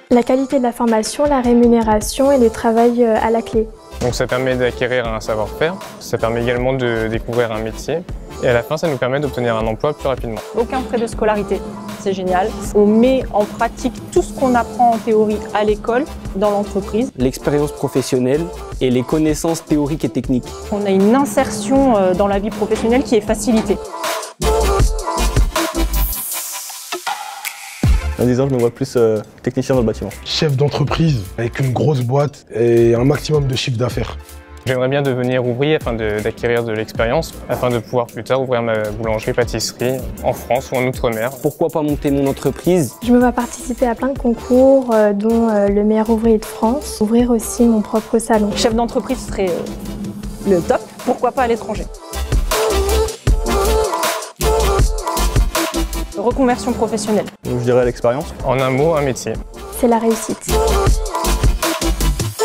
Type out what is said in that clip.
La qualité de la formation, la rémunération et le travail à la clé. Donc ça permet d'acquérir un savoir-faire, ça permet également de découvrir un métier et à la fin ça nous permet d'obtenir un emploi plus rapidement. Aucun frais de scolarité, c'est génial. On met en pratique tout ce qu'on apprend en théorie à l'école, dans l'entreprise. L'expérience professionnelle et les connaissances théoriques et techniques. On a une insertion dans la vie professionnelle qui est facilitée. Dans 10 ans, je me vois plus technicien dans le bâtiment. Chef d'entreprise avec une grosse boîte et un maximum de chiffre d'affaires. J'aimerais bien devenir ouvrier afin d'acquérir de l'expérience, afin de pouvoir plus tard ouvrir ma boulangerie-pâtisserie en France ou en Outre-mer. Pourquoi pas monter mon entreprise? Je me vois participer à plein de concours, dont le meilleur ouvrier de France. Ouvrir aussi mon propre salon. Chef d'entreprise serait le top. Pourquoi pas à l'étranger? Reconversion professionnelle. Donc, je dirais l'expérience. En un mot, un métier. C'est la réussite.